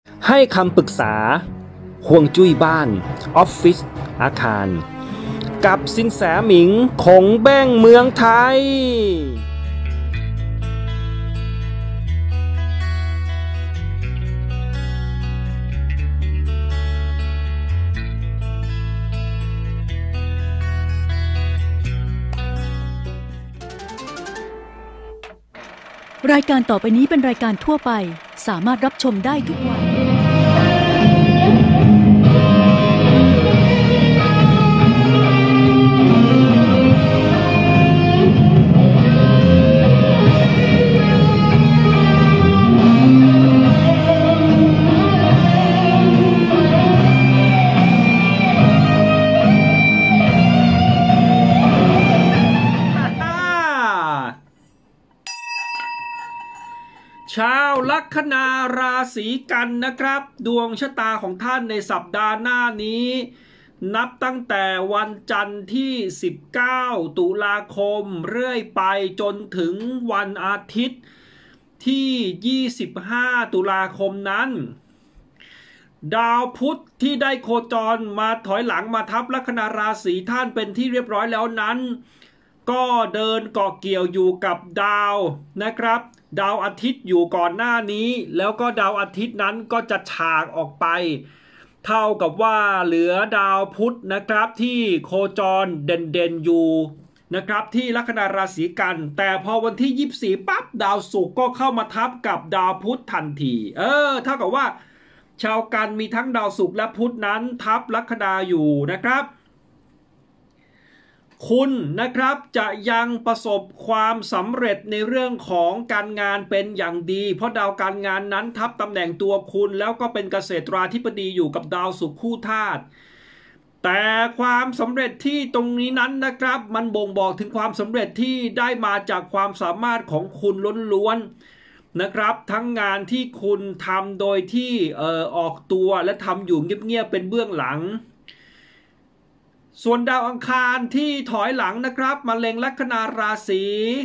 ให้คำปรึกษาห่วงจุ้ยบ้านออฟฟิศอาคารกับสินแสหมิงคงแบ้งเมืองไทยรายการต่อไปนี้เป็นรายการทั่วไปสามารถรับชมได้ทุกวัยชาวลัคนาราศีกันนะครับดวงชะตาของท่านในสัปดาห์หน้านี้นับตั้งแต่วันจันทร์ที่19ตุลาคมเรื่อยไปจนถึงวันอาทิตย์ที่25ตุลาคมนั้นดาวพุธที่ได้โคจรมาถอยหลังมาทับลัคนาราศีท่านเป็นที่เรียบร้อยแล้วนั้นก็เดินเกาะเกี่ยวอยู่กับดาวนะครับดาวอาทิตย์อยู่ก่อนหน้านี้แล้วก็ดาวอาทิตย์นั้นก็จะฉากออกไปเท่ากับว่าเหลือดาวพุธนะครับที่โคจรเด่นๆอยู่นะครับที่ลัคนาราศีกันแต่พอวันที่24ปั๊บดาวศุกร์ก็เข้ามาทับกับดาวพุธทันทีเท่ากับว่าชาวกันมีทั้งดาวศุกร์และพุธนั้นทับลัคนาอยู่นะครับคุณนะครับจะยังประสบความสำเร็จในเรื่องของการงานเป็นอย่างดีเพราะดาวการงานนั้นทับตำแหน่งตัวคุณแล้วก็เป็นเกษตราธิบดีอยู่กับดาวศุกร์คู่ธาตุแต่ความสำเร็จที่ตรงนี้นั้นนะครับมันบ่งบอกถึงความสำเร็จที่ได้มาจากความสามารถของคุณล้วนๆนะครับทั้งงานที่คุณทำโดยที่ออกตัวและทำอยู่เงียบๆเป็นเบื้องหลังส่วนดาวอังคารที่ถอยหลังนะครับมาเล็งลัคนาราศี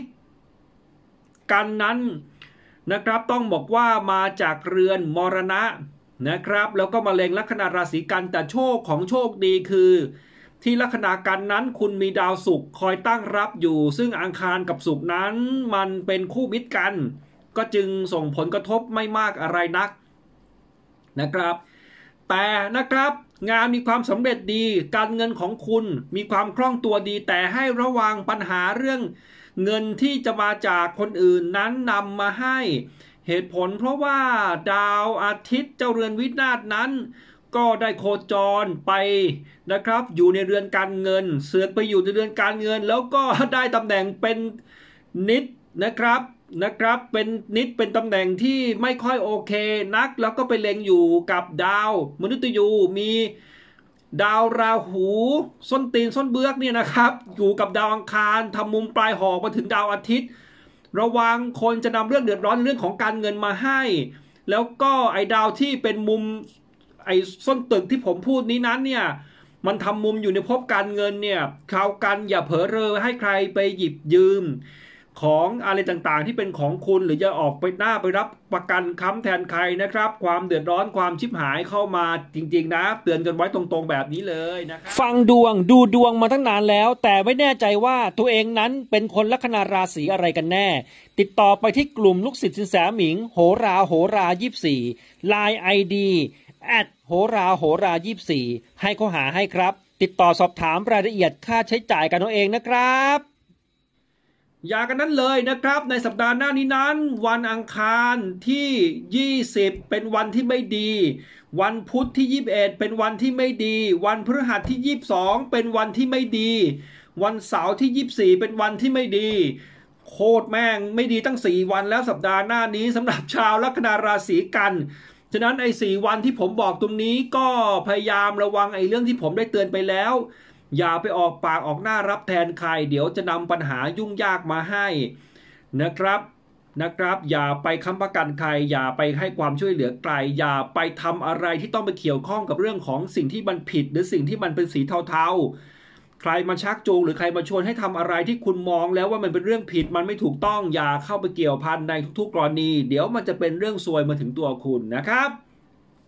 กันนั้นนะครับต้องบอกว่ามาจากเรือนมรณะนะครับแล้วก็มาเล็งลัคนาราศีกันแต่โชคของโชคดีคือที่ลัคนากันนั้นคุณมีดาวศุกร์คอยตั้งรับอยู่ซึ่งอังคารกับศุกร์นั้นมันเป็นคู่มิตรกันก็จึงส่งผลกระทบไม่มากอะไรนักนะครับแต่นะครับงานมีความสำเร็จดีการเงินของคุณมีความคล่องตัวดีแต่ให้ระวังปัญหาเรื่องเงินที่จะมาจากคนอื่นนั้นนำมาให้เหตุผลเพราะว่าดาวอาทิตย์เจ้าเรือนวินาศนั้นก็ได้โคจรไปนะครับอยู่ในเรือนการเงินเสือกไปอยู่ในเรือนการเงินแล้วก็ได้ตำแหน่งเป็นนิดนะครับเป็นนิดเป็นตำแหน่งที่ไม่ค่อยโอเคนักแล้วก็ไปเล็งอยู่กับดาวมฤตยูมีดาวราหูส้นตีนส้นเบื้อกเนี่ยนะครับอยู่กับดาวอังคารทำมุมปลายหอกมาถึงดาวอาทิตย์ระวังคนจะนำเรื่องเดือดร้อนเรื่องของการเงินมาให้แล้วก็ไอ้ดาวที่เป็นมุมไอ้ส้นตึกที่ผมพูดนี้นั้นเนี่ยมันทำมุมอยู่ในภพการเงินเนี่ยข่าวกันอย่าเผลอเรอให้ใครไปหยิบยืมของอะไรต่างๆที่เป็นของคุณหรือจะออกไปหน้าไปรับประกันค้ำแทนใครนะครับความเดือดร้อนความชิบหายเข้ามาจริงๆนะเตือนกันไว้ตรงๆแบบนี้เลยนะครับฟังดวงดูดวงมาตั้งนานแล้วแต่ไม่แน่ใจว่าตัวเองนั้นเป็นคนลัคนาราศีอะไรกันแน่ติดต่อไปที่กลุ่มลูกศิษย์สินแสหมิงโหรา24 Line IDโหรา24ให้เขาหาให้ครับติดต่อสอบถามรายละเอียดค่าใช้จ่ายกันเอาเองนะครับอย่ากันนั้นเลยนะครับในสัปดาห์หน้านี้นั้นวันอังคารที่20เป็นวันที่ไม่ดีวันพุธที่21เป็นวันที่ไม่ดีวันพฤหัสที่22เป็นวันที่ไม่ดีวันเสาร์ที่24เป็นวันที่ไม่ดีโคตรแม่งไม่ดีตั้ง4วันแล้วสัปดาห์หน้านี้สำหรับชาวลัคนาราศีกันฉะนั้นไอ้4วันที่ผมบอกตรงนี้ก็พยายามระวังไอ้เรื่องที่ผมได้เตือนไปแล้วอย่าไปออกปากออกหน้ารับแทนใครเดี๋ยวจะนำปัญหายุ่งยากมาให้นะครับอย่าไปค้ำประกันใครอย่าไปให้ความช่วยเหลือใครอย่าไปทำอะไรที่ต้องไปเกี่ยวข้องกับเรื่องของสิ่งที่มันผิดหรือสิ่งที่มันเป็นสีเทาๆใครมาชักจูงหรือใครมาชวนให้ทำอะไรที่คุณมองแล้วว่ามันเป็นเรื่องผิดมันไม่ถูกต้องอย่าเข้าไปเกี่ยวพันในทุกๆกรณีเดี๋ยวมันจะเป็นเรื่องซวยมาถึงตัวคุณนะครับ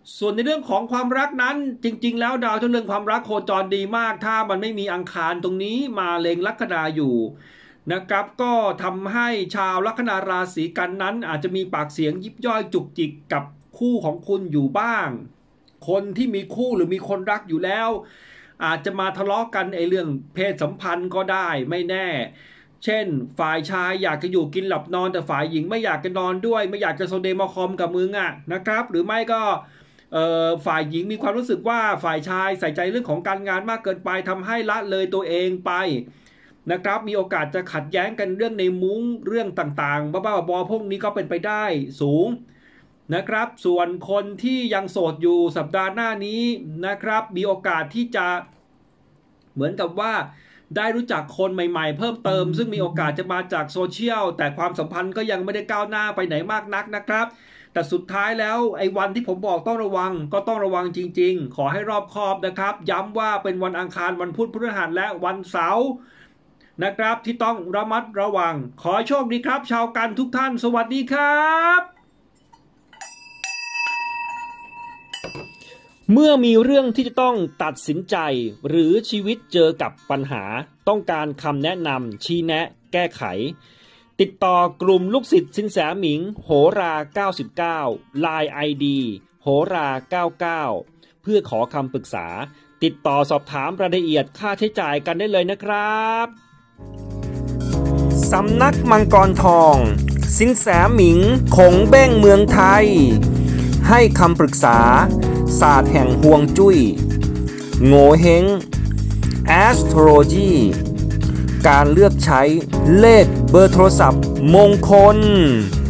ส่วนในเรื่องของความรักนั้นจริงๆแล้วดาวเรื่องความรักโคจรดีมากถ้ามันไม่มีอังคารตรงนี้มาเล็งลัคนาอยู่นะครับก็ทำให้ชาวลัคนาราศีกันนั้นอาจจะมีปากเสียงยิบย่อยจุกจิกกับคู่ของคุณอยู่บ้างคนที่มีคู่หรือมีคนรักอยู่แล้วอาจจะมาทะเลาะกันเรื่องเพศสัมพันธ์ก็ได้ไม่แน่เช่นฝ่ายชายอยากจะอยู่กินหลับนอนแต่ฝ่ายหญิงไม่อยากจะนอนด้วยไม่อยากจะโซเดมาคอมกับมึงนะครับหรือไม่ก็ฝ่ายหญิงมีความรู้สึกว่าฝ่ายชายใส่ใจเรื่องของการงานมากเกินไปทำให้ละเลยตัวเองไปนะครับมีโอกาสจะขัดแย้งกันเรื่องในมุ้งเรื่องต่างๆบ้าๆบอๆพวกนี้ก็เป็นไปได้สูงนะครับส่วนคนที่ยังโสดอยู่สัปดาห์หน้านี้นะครับมีโอกาสที่จะเหมือนกับว่าได้รู้จักคนใหม่ๆเพิ่มเติมซึ่งมีโอกาสจะมาจากโซเชียลแต่ความสัมพันธ์ก็ยังไม่ได้ก้าวหน้าไปไหนมากนักนะครับแต่สุดท้ายแล้วไอ้วันที่ผมบอกต้องระวังก็ต้องระวังจริงๆขอให้รอบคอบนะครับย้ำว่าเป็นวันอังคารวันพุธพฤหัสและวันเสาร์นะครับที่ต้องระมัดระวังขอโชคดีครับชาวกันทุกท่านสวัสดีครับเมื่อมีเรื่องที่จะต้องตัดสินใจหรือชีวิตเจอกับปัญหาต้องการคำแนะนำชี้แนะแก้ไขติดต่อกลุ่มลูกศิษย์สินแสหมิงโหรา99 Line ID โหรา99เพื่อขอคำปรึกษาติดต่อสอบถามรายละเอียดค่าใช้จ่ายกันได้เลยนะครับสำนักมังกรทองสินแสหมิงคงเบ้งเมืองไทยให้คำปรึกษาศาสตร์แห่งฮวงจุ้ยโง่เฮง Astrology การเลือกใช้เลขเบอร์โทรศัพท์มงคล